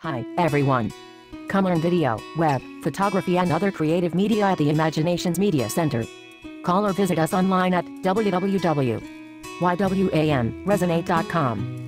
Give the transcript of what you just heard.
Hi, everyone. Come learn video, web, photography and other creative media at the ImagiNations Media Center. Call or visit us online at www.ywamresonate.com.